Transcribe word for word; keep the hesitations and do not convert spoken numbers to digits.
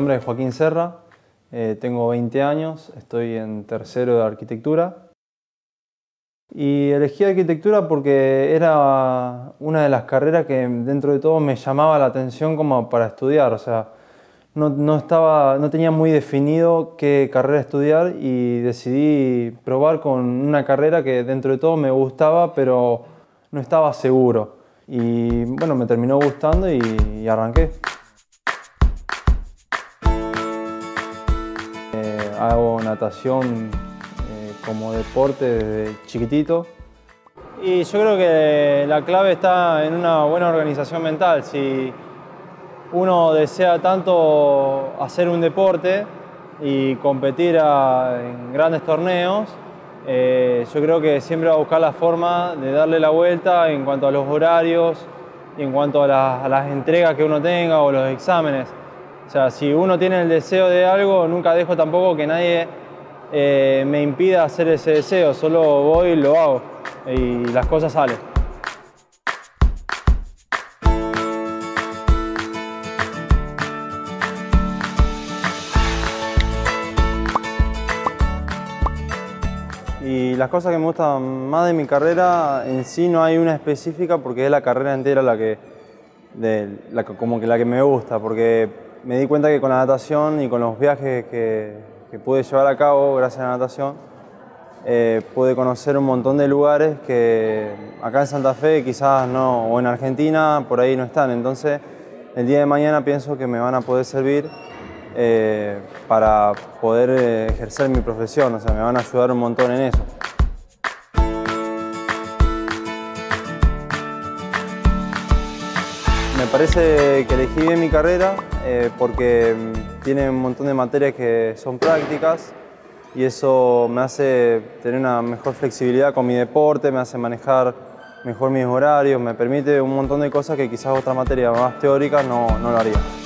nombre es Joaquín Serra, eh, tengo veinte años, estoy en tercero de arquitectura. Y elegí arquitectura porque era una de las carreras que dentro de todo me llamaba la atención como para estudiar. O sea, no, no, estaba, no tenía muy definido qué carrera estudiar y decidí probar con una carrera que dentro de todo me gustaba, pero no estaba seguro. Y bueno, me terminó gustando y, y arranqué. Eh, hago natación eh, como deporte desde chiquitito. Y yo creo que la clave está en una buena organización mental. Si uno desea tanto hacer un deporte y competir a, en grandes torneos, eh, yo creo que siempre va a buscar la forma de darle la vuelta en cuanto a los horarios y en cuanto a, la, a las entregas que uno tenga o los exámenes. O sea, si uno tiene el deseo de algo, nunca dejo tampoco que nadie eh, me impida hacer ese deseo, solo voy y lo hago y las cosas salen. Y las cosas que me gustan más de mi carrera, en sí no hay una específica porque es la carrera entera la que, de, la, como que la que me gusta, porque me di cuenta que con la natación y con los viajes que, que pude llevar a cabo gracias a la natación, eh, pude conocer un montón de lugares que acá en Santa Fe quizás no, o en Argentina por ahí no están. Entonces el día de mañana pienso que me van a poder servir Eh, para poder eh, ejercer mi profesión, o sea, me van a ayudar un montón en eso. Me parece que elegí bien mi carrera eh, porque tiene un montón de materias que son prácticas y eso me hace tener una mejor flexibilidad con mi deporte, me hace manejar mejor mis horarios, me permite un montón de cosas que quizás otra materia más teórica no, no lo haría.